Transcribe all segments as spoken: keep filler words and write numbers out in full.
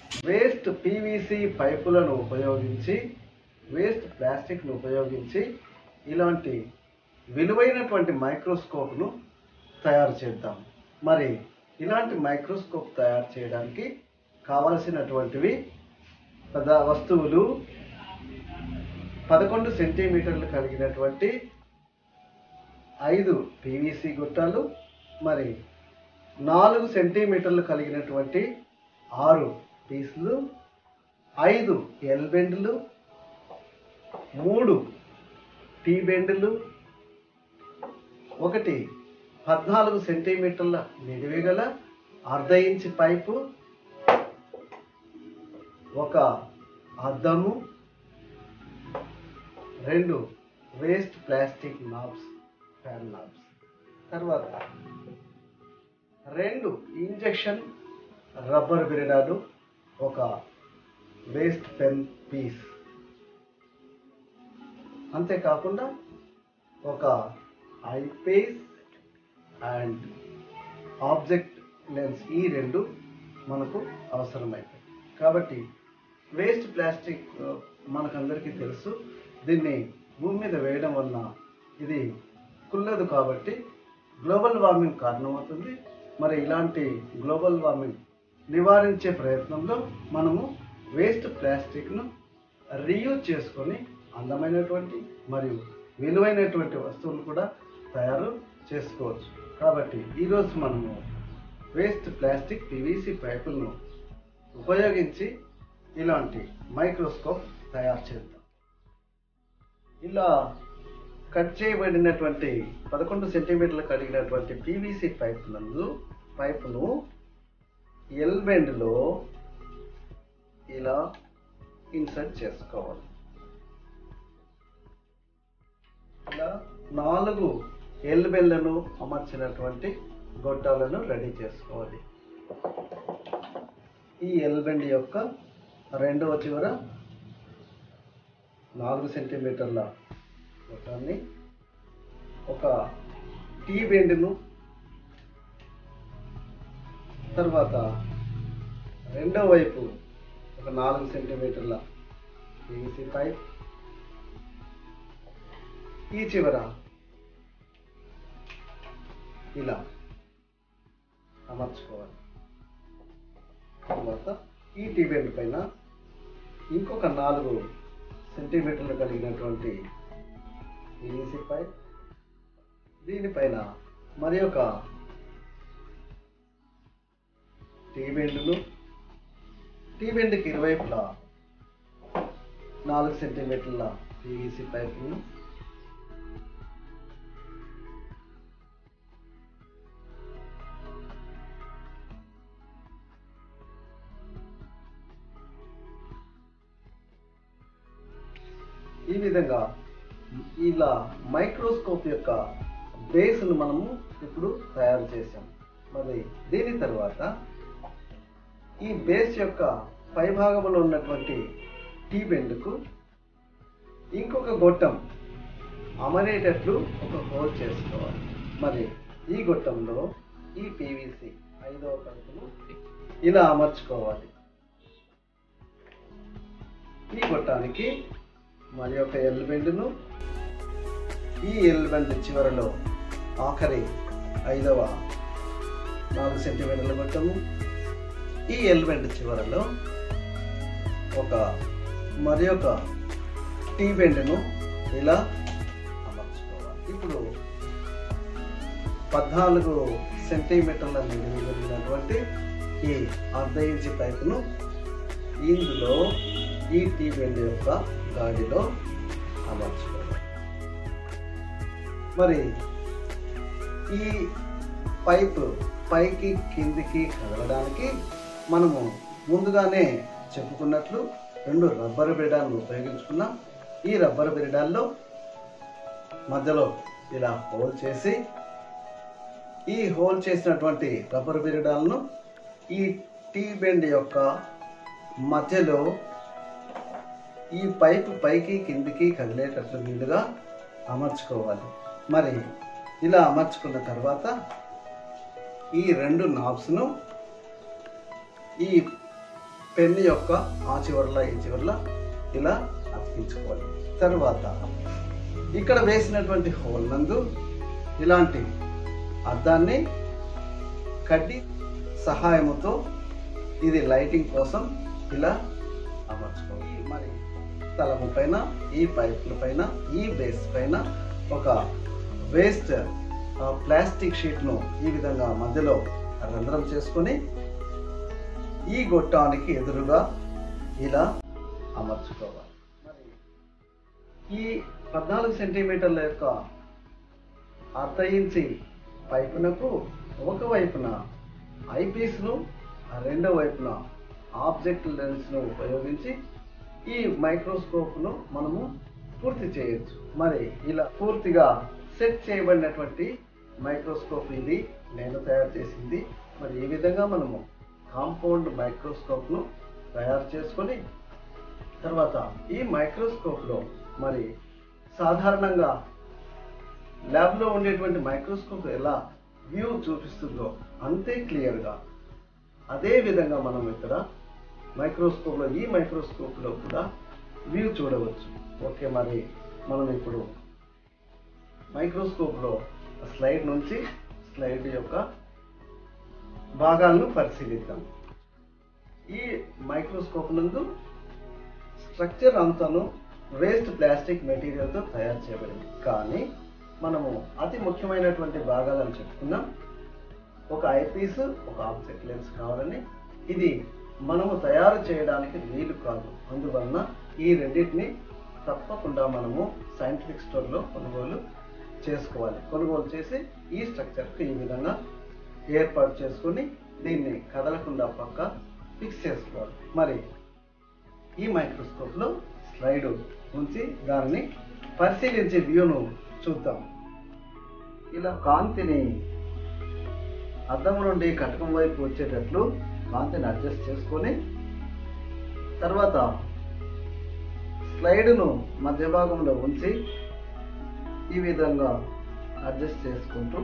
Waste PVC పైపులను ఉపయోగించి waste ప్లాస్టిక్ను ఉపయోగించి ఇలాంటి విలువైనటువంటి మైక్రోస్కోప్ను తయారు చేద్దాం. మరి ఇలాంటి మైక్రోస్కోప్ తయారు చేయడానికి కావలసినటువంటివి పద వస్తువులు పదకొండు సెంటీమీటర్లు కలిగినటువంటి ఐదు పీవీసీ గుట్టాలు, మరి నాలుగు సెంటీమీటర్లు కలిగినటువంటి ఆరు పీసులు, ఐదు ఎల్ బెండ్లు, మూడు టీ బెండ్లు, ఒకటి పద్నాలుగు సెంటీమీటర్ల నిడివి గల అర్ధ ఇంచి పైపు, ఒక అద్దము, రెండు waste plastic knobs fan knobs, తర్వాత రెండు ఇంజెక్షన్ రబ్బర్ బిరడాలు, ఒక వేస్ట్ పెన్ పీస్, అంతేకాకుండా ఒక eye piece and object lens, ఈ రెండు మనకు అవసరమైతాయి. కాబట్టి వేస్ట్ ప్లాస్టిక్ మనకందరికీ తెలుసు, దీన్ని భూమి మీద వేయడం వలన ఇది కుల్లదు, కాబట్టి గ్లోబల్ వార్మింగ్ కారణమవుతుంది. మరి ఇలాంటి గ్లోబల్ వార్మింగ్ నివారించే ప్రయత్నంలో మనము వేస్ట్ ప్లాస్టిక్ను రీయూజ్ చేసుకొని అందమైనటువంటి మరియు విలువైనటువంటి వస్తువులు కూడా తయారు చేసుకోవచ్చు. కాబట్టి ఈరోజు మనము వేస్ట్ ప్లాస్టిక్ పీవీసీ పైపులను ఉపయోగించి ఇలాంటి మైక్రోస్కోప్ తయారు చేద్దాం. ఇలా కట్ చేయబడినటువంటి పదకొండు సెంటీమీటర్లు కలిగినటువంటి పీవీసీ పైపులను పైపును ఎల్ బెండ్లో ఇలా ఇన్సర్ట్ చేసుకోవాలి. ఇలా నాలుగు ఎల్ బెండ్లను అమర్చినటువంటి గొట్టాలను రెడీ చేసుకోవాలి. ఈ ఎల్ బెండ్ యొక్క రెండవ చివర నాలుగు సెంటీమీటర్ల గొట్టాన్ని, ఒక టీ బెండ్ను, తర్వాత రెండో వైపు ఒక నాలుగు సెంటీమీటర్ల పీవీసీ పైప్, ఈ చివర ఇలా అమర్చుకోవాలి. తర్వాత ఈ టీ బెండ్ పైన ఇంకొక నాలుగు సెంటీమీటర్లు కలిగినటువంటి పీవీసీ పైప్, దీనిపైన మరి ఒక టీ బెండ్ను, టీ బెండ్కి ఇరువైపులా నాలుగు సెంటీమీటర్ల పీవీసీ పైపును, ఈ విధంగా ఇలా మైక్రోస్కోప్ యొక్క బేస్ను మనము ఇప్పుడు తయారు చేసాం. మరి దీని తర్వాత ఈ బేస్ యొక్క పై భాగంలో ఉన్నటువంటి టీ బెండ్కు ఇంకొక గొట్టం అమరేటట్లు ఒక హోల్ చేసుకోవాలి. మరి ఈ గొట్టంలో ఈ పీవీసీ ఐదవ పైపును ఇలా అమర్చుకోవాలి. ఈ గొట్టానికి మరి ఒక ఎల్ బెండ్ను, ఈ ఎల్ బెండ్ చివరలో ఆఖరి ఐదవ నాలుగు సెంటీమీటర్ల గొట్టము, ఈ ఎల్ బెండ్ చివరలో ఒక మరి ఒక టీ బెండ్ను ఇలా అమర్చుకోవాలి. ఇప్పుడు పద్నాలుగు సెంటీమీటర్ల నిడివి కలిగినటువంటి ఈ అర్ధ ఇంచి పైపును ఇందులో ఈ టీ బెండ్ యొక్క గాడిలో అమర్చుకోవాలి. మరి ఈ పైపు పైకి కిందికి కదలడానికి మనము ముందుగానే చెప్పుకున్నట్లు రెండు రబ్బర్ బిరడాలను ఉపయోగించుకున్నాం. ఈ రబ్బర్ బిరడాల్లో మధ్యలో ఇలా హోల్ చేసి, ఈ హోల్ చేసినటువంటి రబ్బర్ బిరడాలను ఈ టీ బెండ్ యొక్క మధ్యలో ఈ పైపు పైకి కిందికి కదిలేటట్లు వీలుగా అమర్చుకోవాలి. మరి ఇలా అమర్చుకున్న తర్వాత ఈ రెండు నాబ్స్ను ఈ పెన్ను యొక్క ఆ చివరల ఈ చివరల ఇలా అతికించుకోవాలి. తర్వాత ఇక్కడ వేసినటువంటి హోల్ నందు ఇలాంటి అద్దాన్ని కడ్డీ సహాయముతో ఇది లైటింగ్ కోసం ఇలా అమర్చుకోవాలి. మరి తలము పైన ఈ పైపుల పైన ఈ బేస్ పైన ఒక వేస్ట్ ప్లాస్టిక్ షీట్ను ఈ విధంగా మధ్యలో రంధ్రం చేసుకొని ఈ గొట్టానికి ఎదురుగా ఇలా అమర్చుకోవాలి. మరి ఈ పద్నాలుగు సెంటీమీటర్ల యొక్క అర్ధ ఇంచి పైపునకు ఒకవైపున ఐపీస్ను రెండో వైపున ఆబ్జెక్ట్ లెన్స్ను ఉపయోగించి ఈ మైక్రోస్కోప్ను మనము పూర్తి చేయొచ్చు. మరి ఇలా పూర్తిగా సెట్ చేయబడినటువంటి మైక్రోస్కోప్ ఇది నేను తయారు చేసింది. మరి ఈ విధంగా మనము కాంపౌండ్ మైక్రోస్కోప్ను తయారు చేసుకొని తర్వాత ఈ మైక్రోస్కోప్లో మరి సాధారణంగా ల్యాబ్లో ఉండేటువంటి మైక్రోస్కోప్ ఎలా వ్యూ చూపిస్తుందో అంతే క్లియర్గా అదే విధంగా మనం ఇక్కడ మైక్రోస్కోప్లో ఈ మైక్రోస్కోప్లో కూడా వ్యూ చూడవచ్చు. ఓకే, మరి మనం ఇప్పుడు మైక్రోస్కోప్లో స్లైడ్ నుంచి స్లైడ్ యొక్క భాగాలను పరిశీలిద్దాం. ఈ మైక్రోస్కోప్ నందు స్ట్రక్చర్ అంతాను వేస్ట్ ప్లాస్టిక్ మెటీరియల్తో తయారు చేయబడింది. కానీ మనము అతి ముఖ్యమైనటువంటి భాగాలను చెప్పుకున్నాం. ఒక ఐపీస్, ఒక ఆబ్జెక్ట్ లెన్స్ కావాలని. ఇది మనము తయారు చేయడానికి వీలు కాదు. అందువలన ఈ రెండింటిని తప్పకుండా మనము సైంటిఫిక్ స్టోర్లో కొనుగోలు చేసుకోవాలి. కొనుగోలు చేసి ఈ స్ట్రక్చర్కి ఈ విధంగా ఏర్పాటు చేసుకుని దీన్ని కదలకుండా పక్క ఫిక్స్ చేసుకోవాలి. మరి ఈ మైక్రోస్కోప్లో స్లైడ్ ఉంచి దానిని పరిశీలించే వ్యూను చూద్దాం. ఇలా కాంతిని అద్దం నుండి కటకం వైపు వచ్చేటట్లు కాంతిని అడ్జస్ట్ చేసుకొని తర్వాత స్లైడ్ను మధ్య భాగంలో ఉంచి ఈ విధంగా అడ్జస్ట్ చేసుకుంటూ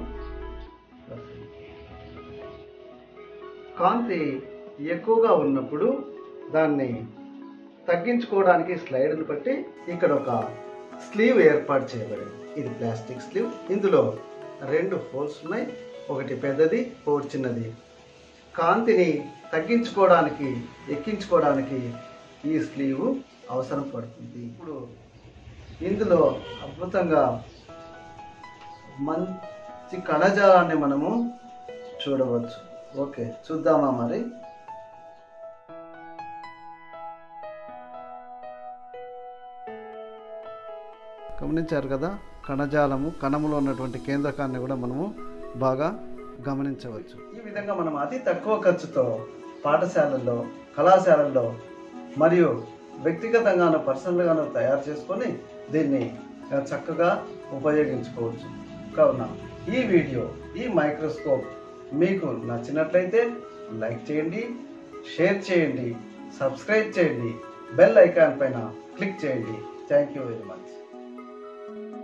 కాంతి ఎక్కువగా ఉన్నప్పుడు దాన్ని తగ్గించుకోవడానికి స్లైడ్ను బట్టి ఇక్కడ ఒక స్లీవ్ ఏర్పాటు చేయబడింది. ఇది ప్లాస్టిక్ స్లీవ్. ఇందులో రెండు హోల్స్ ఉన్నాయి, ఒకటి పెద్దది, ఒకటి చిన్నది. కాంతిని తగ్గించుకోవడానికి ఎక్కించుకోవడానికి ఈ స్లీవ్ అవసరం పడుతుంది. ఇప్పుడు ఇందులో అద్భుతంగా మంచి కణజాలాన్ని మనము చూడవచ్చు. ఓకే, చూద్దామా మరి. గమనించారు కదా, కణజాలము కణములో ఉన్నటువంటి కేంద్రకాన్ని కూడా మనము బాగా గమనించవచ్చు. ఈ విధంగా మనం అతి తక్కువ ఖర్చుతో పాఠశాలల్లో, కళాశాలల్లో మరియు వ్యక్తిగతంగాను పర్సనల్గాను తయారు చేసుకొని దీన్ని చక్కగా ఉపయోగించుకోవచ్చు. కావున ఈ వీడియో, ఈ మైక్రోస్కోప్ మీకు నచ్చినట్లయితే లైక్ చేయండి, షేర్ చేయండి, సబ్స్క్రైబ్ చేయండి, బెల్ ఐకాన్ పైన క్లిక్ చేయండి. Thank you very much.